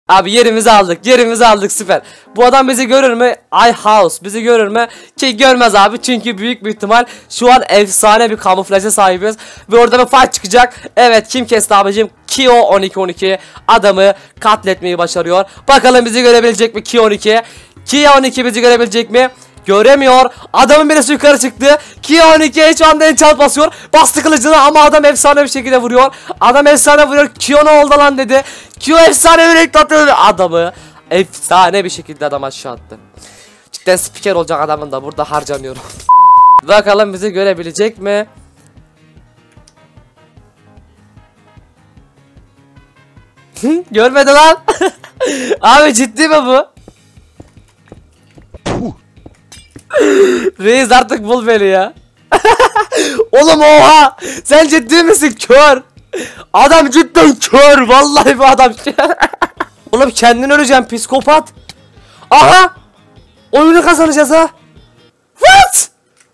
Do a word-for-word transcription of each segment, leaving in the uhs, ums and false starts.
Abi yerimizi aldık. Yerimizi aldık, süper. Bu adam bizi görür mü? I house bizi görür mü? Ki görmez abi. Çünkü büyük bir ihtimal şu an efsane bir kamuflaja sahibiz. Ve orada bir fight çıkacak. Evet, kim kesti abicim? Kio on iki on iki adamı katletmeyi başarıyor. Bakalım bizi görebilecek mi Kio on iki? Kio on iki bizi görebilecek mi? Göremiyor. Adamın birisi yukarı çıktı. Kio on iki şu anda enchant basıyor. Bastı kılıcını ama adam efsane bir şekilde vuruyor. Adam efsane vuruyor. Kio ne oldu lan dedi. Kio efsane bir renk atıyor. Adamı efsane bir şekilde adam aşağı attı. Cidden spiker olacak adamın da burada harcanıyorum. Bakalım bizi görebilecek mi? Görmedi lan. Abi ciddi mi bu? Reis artık bul beni ya. Oğlum oha. Sen ciddi misin? Kör. Adam cidden kör. Vallahi bu adam. Oğlum kendin öleceksin psikopat. Aha. Oyunu kazanacağız ha. What?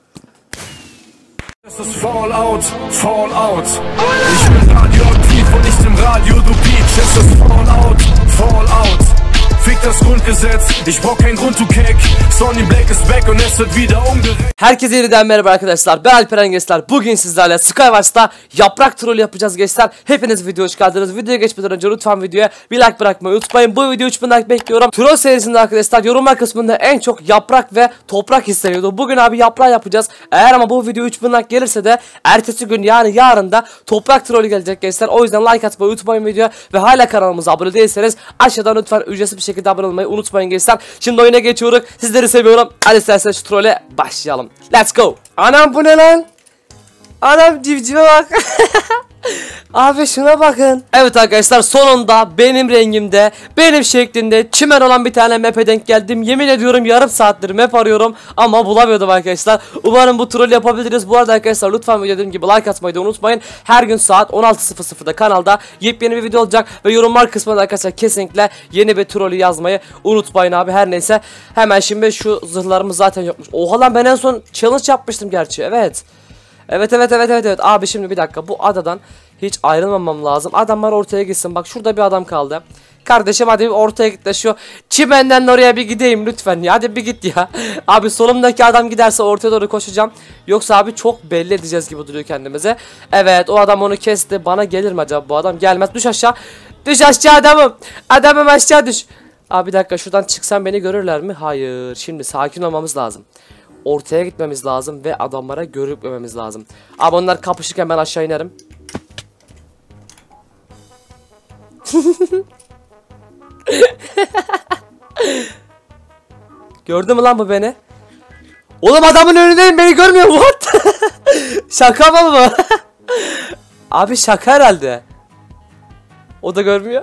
Das ist Fallout, Fallout. Ich bin radioaktiv und nicht im Radio, du Beach. Es ist Fallout, Fallout. Fick das Grundgesetz, ich brauch kein Grund, du Keck. Sonny Black ist back und es wird wieder umgerechnet. Herkese yeniden merhaba arkadaşlar. Ben Alperen gençler. Bugün sizlerle Skywars'ta yaprak troll yapacağız gençler. Hepiniz video hoş geldiniz. Videoya geçmeden önce lütfen videoya bir like bırakmayı unutmayın. Bu video üç bin like bekliyorum. Troll serisinde arkadaşlar yorumlar kısmında en çok yaprak ve toprak isteniyordu. Bugün abi yaprak yapacağız. Eğer ama bu video üç bin like gelirse de ertesi gün yani yarın da toprak trollü gelecek gençler. O yüzden like atmayı unutmayın videoya. Ve hala kanalımıza abone değilseniz aşağıdan lütfen ücretsiz bir şekilde abone olmayı unutmayın gençler. Şimdi oyuna geçiyoruz. Sizleri seviyorum. Hadi isterseniz şu trolle başlayalım. Let's go. Anam bu ne lan? Anam civcive bak. Abi şuna bakın. Evet arkadaşlar, sonunda benim rengimde, benim şeklinde çimen olan bir tane map'e denk geldim. Yemin ediyorum yarım saattir map arıyorum ama bulamıyordum arkadaşlar. Umarım bu troll yapabiliriz. Bu arada arkadaşlar lütfen dediğim gibi like atmayı da unutmayın. Her gün saat on altı sıfır sıfırda kanalda yepyeni bir video olacak ve yorumlar kısmında arkadaşlar kesinlikle yeni bir trollü yazmayı unutmayın abi. Her neyse, hemen şimdi şu zırhlarımız zaten yokmuş. Oha lan, ben en son challenge yapmıştım gerçi. Evet. Evet evet evet evet evet abi, şimdi bir dakika, bu adadan hiç ayrılmamam lazım. Adamlar ortaya gitsin. Bak şurada bir adam kaldı. Kardeşim hadi bir ortaya git de şu çimenden oraya bir gideyim lütfen ya. Hadi bir git ya. Abi solumdaki adam giderse ortaya doğru koşacağım. Yoksa abi çok belli edeceğiz gibi duruyor kendimize. Evet, o adam onu kesti. Bana gelir mi acaba bu adam? Gelmez. Düş aşağı. Düş aşağı adamım. Adamım aşağı düş. Abi bir dakika, şuradan çıksam beni görürler mi? Hayır. Şimdi sakin olmamız lazım. Ortaya gitmemiz lazım ve adamlara görükmememiz lazım. Abi onlar kapışırken ben aşağı inerim. Gördü mü lan bu beni? Oğlum adamın önündeyim, beni görmüyor. What? Şaka mı bu? Abi şaka herhalde. O da görmüyor.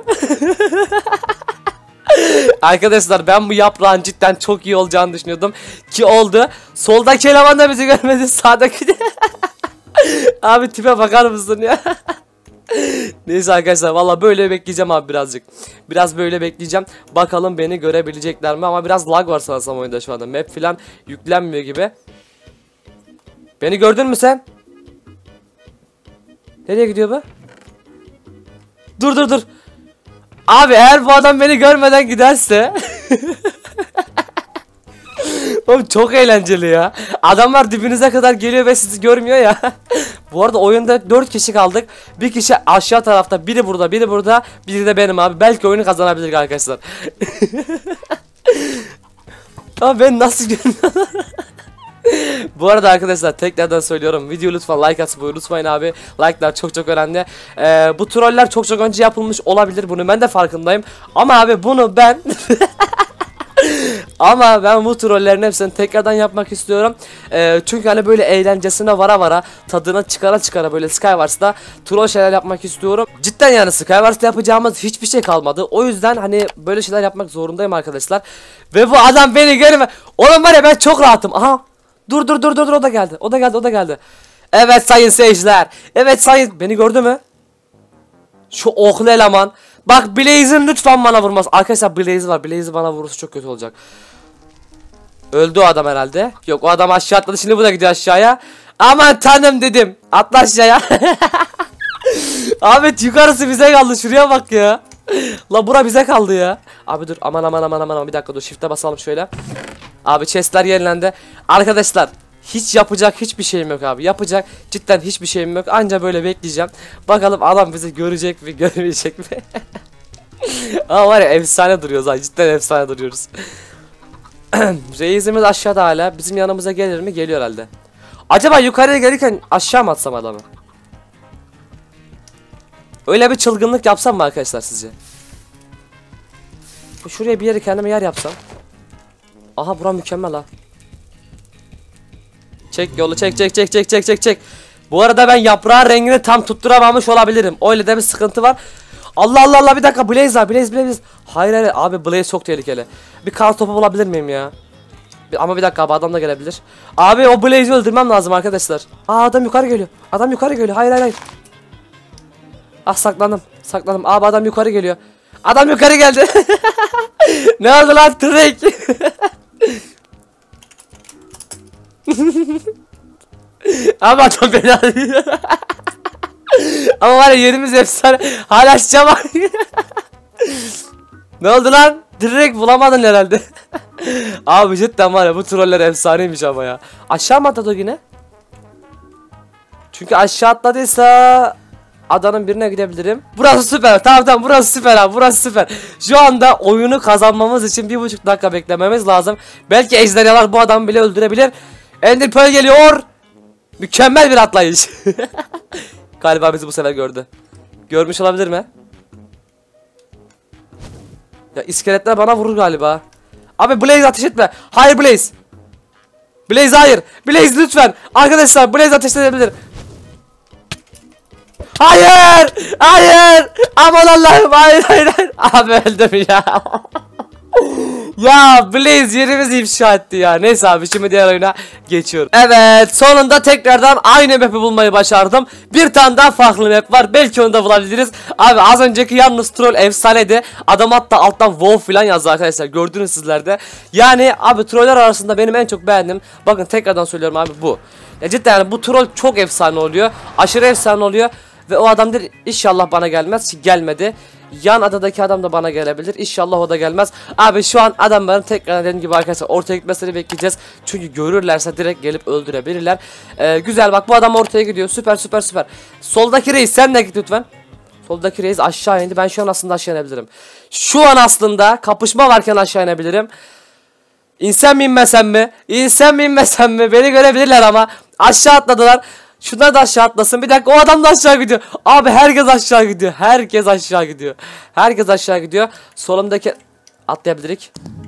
Arkadaşlar ben bu yaprağın cidden çok iyi olacağını düşünüyordum ki oldu. Soldaki eleman da bizi görmedi, sağdaki de. Abi tipe bakar mısın ya? Neyse arkadaşlar, valla böyle bekleyeceğim abi birazcık. Biraz böyle bekleyeceğim. Bakalım beni görebilecekler mi, ama biraz lag var sanırsam oyunda şu anda. Map falan yüklenmiyor gibi. Beni gördün mü sen? Nereye gidiyor bu? Dur dur dur. Abi eğer bu adam beni görmeden giderse. Oğlum çok eğlenceli ya. Adamlar dibinize kadar geliyor ve sizi görmüyor ya. Bu arada oyunda dört kişi kaldık. Bir kişi aşağı tarafta, biri burada, biri burada, biri de benim abi. Belki oyunu kazanabilir arkadaşlar. Ama ben nasıl görmüyorum? Bu arada arkadaşlar tekrardan söylüyorum, video lütfen like atmayı unutmayın abi. Like'lar çok çok önemli. Ee, bu troller çok çok önce yapılmış olabilir, bunu ben de farkındayım. Ama abi bunu ben ama ben bu trollerin hepsini tekrardan yapmak istiyorum. Ee, çünkü hani böyle eğlencesine vara vara, tadına çıkara çıkara böyle Skywars'ta troll şeyler yapmak istiyorum. Cidden yani Skywars'ta yapacağımız hiçbir şey kalmadı. O yüzden hani böyle şeyler yapmak zorundayım arkadaşlar. Ve bu adam beni görme. Oğlum var ya, ben çok rahatım. Aha. Dur dur dur dur dur, o da geldi. O da geldi, o da geldi. Evet sayın seyirciler. Evet sayın, beni gördü mü? Şu oklu eleman. Bak Blaze'in lütfen bana vurmaz. Arkadaşlar Blaze var. Blaze bana vurursa çok kötü olacak. Öldü o adam herhalde. Yok, o adam aşağı atladı. Şimdi bu da gidiyor aşağıya. Aman tanrım dedim. Atla aşağıya. Ahmet yukarısı bize kaldı. Şuraya bak ya. La bura bize kaldı ya. Abi dur aman aman aman aman bir dakika dur shift'e basalım şöyle. Abi chestler yenilendi. Arkadaşlar hiç yapacak hiçbir şeyim yok abi. Yapacak cidden hiçbir şeyim yok. Anca böyle bekleyeceğim. Bakalım adam bizi görecek mi görmeyecek mi? Ama var ya efsane duruyoruz ha. Cidden efsane duruyoruz. Reisimiz aşağıda hala. Bizim yanımıza gelir mi? Geliyor herhalde. Acaba yukarıya gelirken aşağı mı atsam adamı? Öyle bir çılgınlık yapsam mı arkadaşlar sizce? Şuraya bir yere kendime yer yapsam. Aha bura mükemmel ha. Çek yolu çek çek çek çek çek çek çek. Bu arada ben yaprağın rengini tam tutturamamış olabilirim. Öyle de bir sıkıntı var. Allah Allah Allah bir dakika Blaze var Blaze Blaze. Hayır hayır abi Blaze çok tehlikeli. Bir kar topu bulabilir miyim ya? Bir, ama bir dakika abi adam da gelebilir. Abi o Blaze'i öldürmem lazım arkadaşlar. Aa adam yukarı geliyor. Adam yukarı geliyor. Hayır hayır hayır. Ah saklandım. Saklandım. Abi adam yukarı geliyor. Adam yukarı geldi. Ne oldu lan Trek? Abi adam beni arıyor. Ama var ya yerimiz efsane. Hala şişe var. Ne oldu lan? Direkt bulamadın herhalde. Abi cidden var ya bu troller efsaneymiş ama ya. Aşağı mı atladı yine? Çünkü aşağı atladıysa adanın birine gidebilirim. Burası süper. Tamam tamam burası süper abi. Burası süper. Şu anda oyunu kazanmamız için bir buçuk dakika beklememiz lazım. Belki ejderhalar bu adamı bile öldürebilir. Ender Pearl geliyor. Mükemmel bir atlayış. Galiba bizi bu sefer gördü. Görmüş olabilir mi? Ya iskeletler bana vurur galiba. Abi Blaze ateş etme. Hayır Blaze. Blaze hayır. Blaze lütfen. Arkadaşlar Blaze ateş edebilir. Hayır. Hayır. Aman Allah'ım. Hayır hayır hayır. Abi öldüm ya. Ya Blaze yerimizi ifşa etti ya. Neyse abi şimdi diğer oyuna geçiyorum. Evet sonunda tekrardan aynı map'i bulmayı başardım. Bir tane daha farklı map var. Belki onu da bulabiliriz. Abi az önceki yalnız troll efsaneydi. Adam hatta alttan wow falan yazdı arkadaşlar. Gördünüz sizler de. Yani abi troller arasında benim en çok beğendiğim. Bakın tekrardan söylüyorum abi bu. Ya cidden yani bu troll çok efsane oluyor. Aşırı efsane oluyor. Ve o adam der inşallah bana gelmez ki gelmedi. Yan adadaki adam da bana gelebilir. İnşallah o da gelmez. Abi şu an adamların tekrar dediğim gibi arkadaşlar ortaya gitmesini bekleyeceğiz. Çünkü görürlerse direkt gelip öldürebilirler. Ee, güzel bak bu adam ortaya gidiyor. Süper süper süper. Soldaki reis sen de git lütfen. Soldaki reis aşağı indi. Ben şu an aslında aşağı inebilirim. Şu an aslında kapışma varken aşağı inebilirim. İnsem mi inmesem mi? İnsem mi inmesem mi? Beni görebilirler ama. Aşağı atladılar. Şunlar da aşağı atlasın. Bir dakika o adam da aşağı gidiyor. Abi herkes aşağı gidiyor. Herkes aşağı gidiyor. Herkes aşağı gidiyor. Solumdaki atlayabilirik.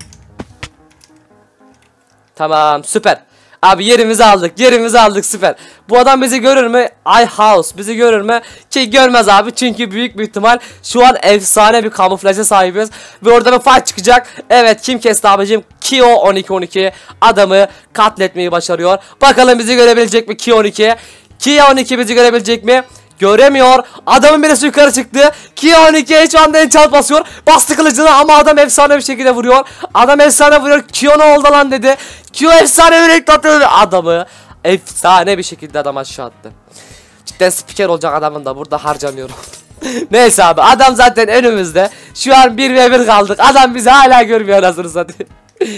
Tamam süper. Abi yerimizi aldık. Yerimizi aldık süper. Bu adam bizi görür mü? I house bizi görür mü? Ki görmez abi. Çünkü büyük bir ihtimal şu an efsane bir kamuflaja sahibiz. Ve orada bir fight çıkacak. Evet kim kesti abicim? Kio on iki on iki adamı katletmeyi başarıyor. Bakalım bizi görebilecek mi Kio on iki? Kio on iki bizi görebilecek mi? Göremiyor. Adamın birisi yukarı çıktı. Kio on iki şu anda enchant basıyor. Bastı kılıcını ama adam efsane bir şekilde vuruyor. Adam efsane vuruyor. Kio ne oldu lan dedi. Kio efsane bir renk atıyor. Adamı efsane bir şekilde adam aşağı attı. Cidden spiker olacak adamın da burada harcanıyorum. Neyse abi adam zaten önümüzde. Şu an bir ve bir kaldık. Adam bizi hala görmüyor anasını satayım.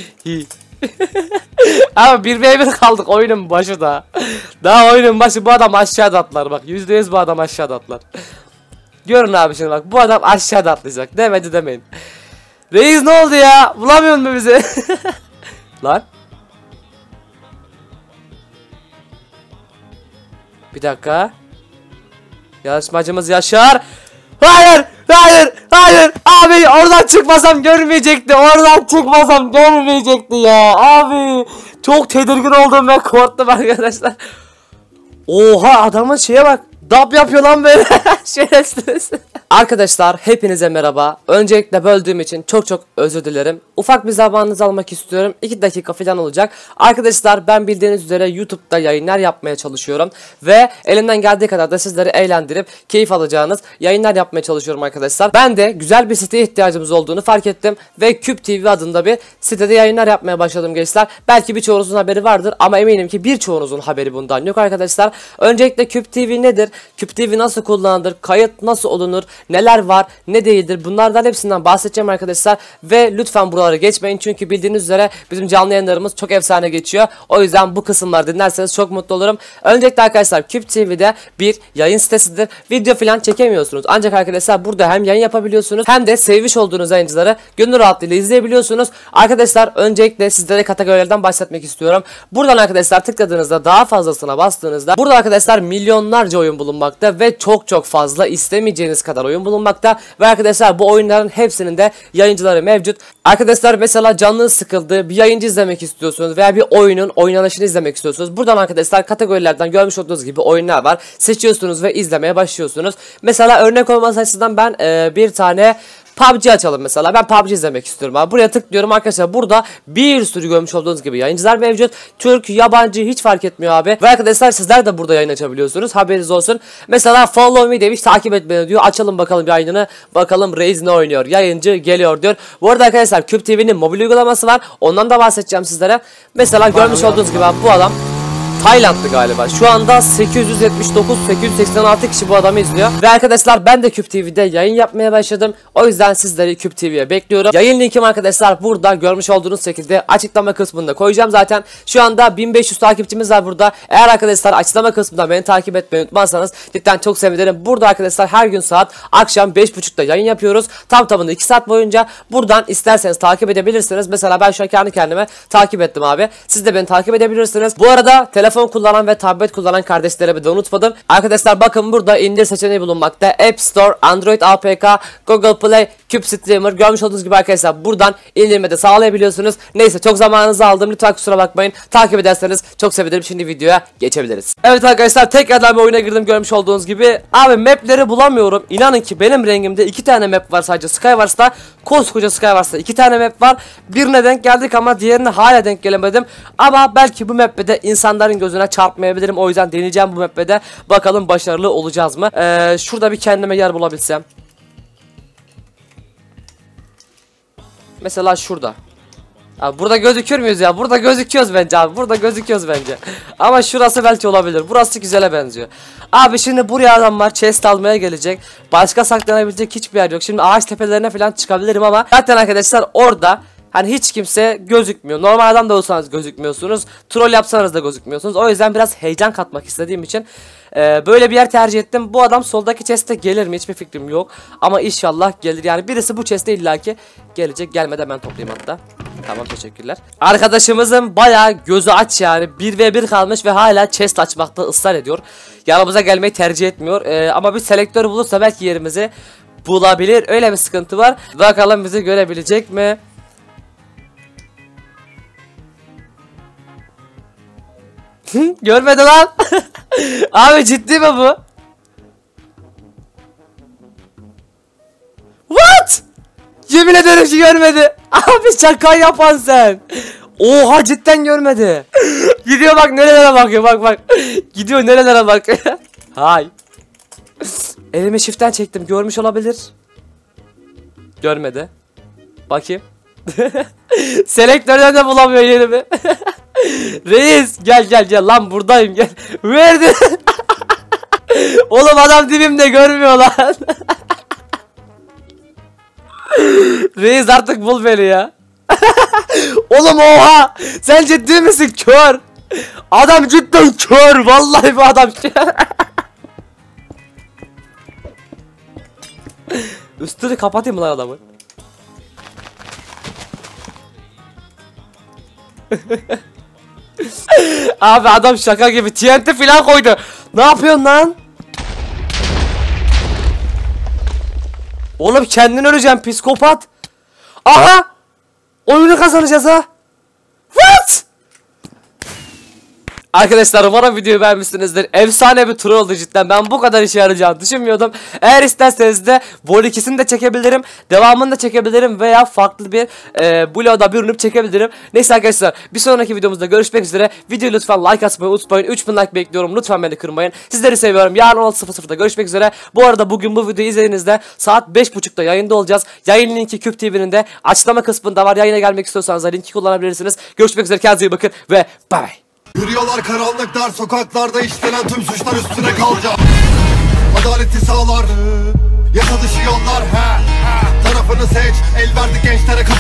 Ama bir ve bir kaldık oyunun başı da. Daha oyunun başı bu adam aşağıda atlar bak. yüzde yüz bu adam aşağıda atlar. Görün abi şimdi bak bu adam aşağıda atlayacak. Demedi demeyin. Reis ne oldu ya? Bulamıyor mu bizi? Lan. Bir dakika. Yarışmacımız Yaşar. Hayır. Hayır. Hayır. Abi oradan çıkmasam görmeyecekti. Oradan çıkmasam görmeyecekti ya. Abi. Çok tedirgin oldum ve korktum arkadaşlar. Oha adamın şeye bak. Dap yapıyor lan böyle. Şerefsiz. Arkadaşlar hepinize merhaba. Öncelikle böldüğüm için çok çok özür dilerim. Ufak bir zamanınızı almak istiyorum. iki dakika falan olacak. Arkadaşlar ben bildiğiniz üzere YouTube'da yayınlar yapmaya çalışıyorum. Ve elimden geldiği kadar da sizleri eğlendirip keyif alacağınız yayınlar yapmaya çalışıyorum arkadaşlar. Ben de güzel bir siteye ihtiyacımız olduğunu fark ettim. Ve Küp T V adında bir sitede yayınlar yapmaya başladım gençler. Belki birçoğunuzun haberi vardır ama eminim ki birçoğunuzun haberi bundan yok arkadaşlar. Öncelikle Küp T V nedir? Küp T V nasıl kullanılır, kayıt nasıl olunur, neler var, ne değildir, bunlardan hepsinden bahsedeceğim arkadaşlar. Ve lütfen buraları geçmeyin çünkü bildiğiniz üzere bizim canlı yayınlarımız çok efsane geçiyor. O yüzden bu kısımları dinlerseniz çok mutlu olurum. Öncelikle arkadaşlar Küp T V'de bir yayın sitesidir. Video falan çekemiyorsunuz. Ancak arkadaşlar burada hem yayın yapabiliyorsunuz hem de sevmiş olduğunuz yayıncıları gönül rahatlığıyla izleyebiliyorsunuz. Arkadaşlar öncelikle sizlere kategorilerden bahsetmek istiyorum. Buradan arkadaşlar tıkladığınızda daha fazlasına bastığınızda burada arkadaşlar milyonlarca oyun bulunmakta ve çok çok fazla istemeyeceğiniz kadar oyun bulunmakta. Ve arkadaşlar bu oyunların hepsinin de yayıncıları mevcut. Arkadaşlar mesela canınız sıkıldı, bir yayıncı izlemek istiyorsunuz veya bir oyunun oynanışını izlemek istiyorsunuz. Buradan arkadaşlar kategorilerden görmüş olduğunuz gibi oyunlar var. Seçiyorsunuz ve izlemeye başlıyorsunuz. Mesela örnek olması açısından ben e, bir tane P U B G açalım mesela. Ben P U B G izlemek istiyorum abi. Buraya tıklıyorum arkadaşlar. Burada bir sürü görmüş olduğunuz gibi yayıncılar mevcut. Türk, yabancı hiç fark etmiyor abi. Ve arkadaşlar sizler de burada yayın açabiliyorsunuz. Haberiniz olsun. Mesela follow me demiş, takip etmeni diyor. Açalım bakalım bir yayını. Bakalım Reis ne oynuyor. Yayıncı geliyor diyor. Bu arada arkadaşlar Küp T V'nin mobil uygulaması var. Ondan da bahsedeceğim sizlere. Mesela görmüş olduğunuz gibi abi bu adam Taylandlı galiba. Şu anda sekiz yüz yetmiş dokuz sekiz yüz seksen altı kişi bu adamı izliyor. Ve arkadaşlar ben de Küp T V'de yayın yapmaya başladım. O yüzden sizleri Küp T V'ye bekliyorum. Yayın linkim arkadaşlar burada görmüş olduğunuz şekilde açıklama kısmında koyacağım zaten. Şu anda bin beş yüz takipçimiz var burada. Eğer arkadaşlar açıklama kısmında beni takip etmeyi unutmazsanız cidden çok sevinirim. Burada arkadaşlar her gün saat akşam beş buçukta yayın yapıyoruz. Tam tamında iki saat boyunca buradan isterseniz takip edebilirsiniz. Mesela ben şu an kendi kendime takip ettim abi. Siz de beni takip edebilirsiniz. Bu arada telefon Telefon kullanan ve tablet kullanan kardeşlerimi de unutmadım. Arkadaşlar bakın burada indir seçeneği bulunmakta. App Store, Android A P K, Google Play, Küp Streamer. Görmüş olduğunuz gibi arkadaşlar buradan indirmede sağlayabiliyorsunuz. Neyse çok zamanınızı aldım. Lütfen kusura bakmayın. Takip ederseniz çok sevinirim. Şimdi videoya geçebiliriz. Evet arkadaşlar tekrardan bir oyuna girdim görmüş olduğunuz gibi. Abi mapleri bulamıyorum. İnanın ki benim rengimde iki tane map var sadece Skywars'ta. Koskoca Skywars'ta iki tane map var. Birine denk geldik ama diğerine hala denk gelemedim. Ama belki bu map'te de insanların gözüne çarpmayabilirim. O yüzden deneyeceğim bu map'te de. Bakalım başarılı olacağız mı? Ee, şurada bir kendime yer bulabilsem. Mesela şurada. Abi burada gözükür müyüz ya? Burada gözüküyoruz bence abi. Burada gözüküyoruz bence. Ama şurası belki olabilir. Burası güzele benziyor. Abi şimdi buraya adam var. Chest almaya gelecek. Başka saklanabilecek hiçbir yer yok. Şimdi ağaç tepelerine falan çıkabilirim ama zaten arkadaşlar orada hani hiç kimse gözükmüyor. Normal adam da olsanız gözükmüyorsunuz. Troll yapsanız da gözükmüyorsunuz. O yüzden biraz heyecan katmak istediğim için e, böyle bir yer tercih ettim. Bu adam soldaki chest'e gelir mi? Hiçbir fikrim yok. Ama inşallah gelir. Yani birisi bu chest'e illaki gelecek. Gelmeden ben toplayayım hatta. Tamam teşekkürler. Arkadaşımızın bayağı gözü aç yani. bir ve bir kalmış ve hala chest açmakta ısrar ediyor. Yanımıza gelmeyi tercih etmiyor. E, ama bir selektör bulursa belki yerimizi bulabilir. Öyle bir sıkıntı var. Bakalım bizi görebilecek mi? Görmedi lan. Abi ciddi mi bu? What? Yemin ederim ki görmedi. Abi şaka yapan sen. Oha cidden görmedi. Gidiyor bak nerelere bakıyor bak bak. Gidiyor nerelere bakıyor. Hay. Elimi shift'ten çektim görmüş olabilir. Görmedi. Bakayım. Selektörden de bulamıyor yerimi. Reis gel gel gel lan buradayım gel. Verdi. Oğlum adam dibimde görmüyor lan. Reis artık bul beni ya. Oğlum oha. Sen ciddi misin kör? Adam cidden kör. Vallahi bu adam kör. Üstünü kapatayım lan adamı. Abi adam şaka gibi T N T falan koydu. Ne yapıyorsun lan? Oğlum kendin öleceksin psikopat. Aha! Oyunu kazanacağız ha. What? Arkadaşlar umarım videoyu beğenmişsinizdir. Efsane bir tur oldu cidden. Ben bu kadar işe yarayacağını düşünmüyordum. Eğer isterseniz de Vol ikisini de çekebilirim. Devamını da çekebilirim. Veya farklı bir e, bloğda bürünüp çekebilirim. Neyse arkadaşlar bir sonraki videomuzda görüşmek üzere. Videoyu lütfen like atmayı unutmayın. üç bin like bekliyorum. Lütfen beni kırmayın. Sizleri seviyorum. Yarın on altı sıfır sıfırda görüşmek üzere. Bu arada bugün bu videoyu izlediğinizde saat beş buçukta yayında olacağız. Yayın linki Küp T V'nin de açıklama kısmında var. Yayına gelmek istiyorsanız da linki kullanabilirsiniz. Görüşmek üzere. Kendinize iyi bakın ve bye bye. Yürüyorlar karanlık dar sokaklarda işlenen tüm suçlar üstüne kalacak. adaleti sağlar. Yasa dışı yollar he, he. Tarafını seç, el verdi gençlere.